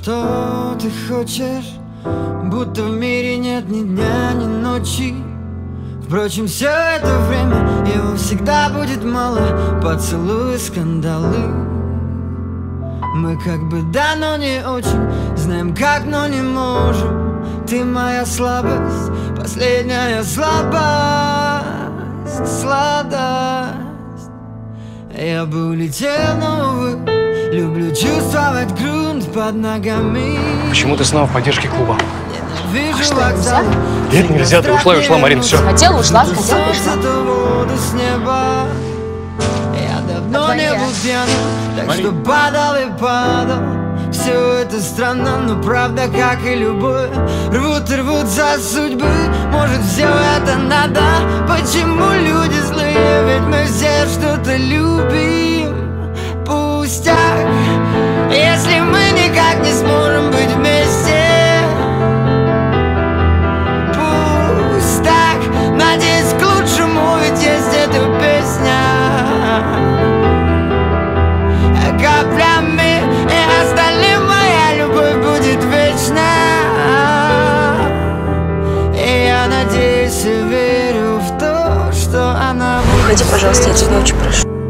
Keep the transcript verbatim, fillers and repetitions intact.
что ты хочешь, будто в мире нет ни дня, ни ночи. Впрочем, все это время его всегда будет мало. Поцелуи, скандалы. Мы как бы да, но не очень. Знаем как, но не можем. Ты моя слабость, последняя слабость, сладость. Я бы улетел, но, увы, люблю чувствовать грунт под ногами. Почему ты снова в поддержке клуба? А что, нельзя? Нет, нельзя, ты ушла и ушла, Марин, все. Хотела, ушла, хотела, ушла. Я давно не был пьяным, так что падал и падал. Все это странно, но правда, как и любовь. Рвут и рвутся судьбы. Может, все это надо? Почему люди злые? Ведь мы все что-то любим. Пустяк, если мы никак не сможем быть вместе. Пусть так, надеюсь, к лучшему, ведь есть эта песня. Каплями и остальным моя любовь будет вечна. И я надеюсь и верю в то, что она будет. Уходи, пожалуйста, я тебя очень прошу.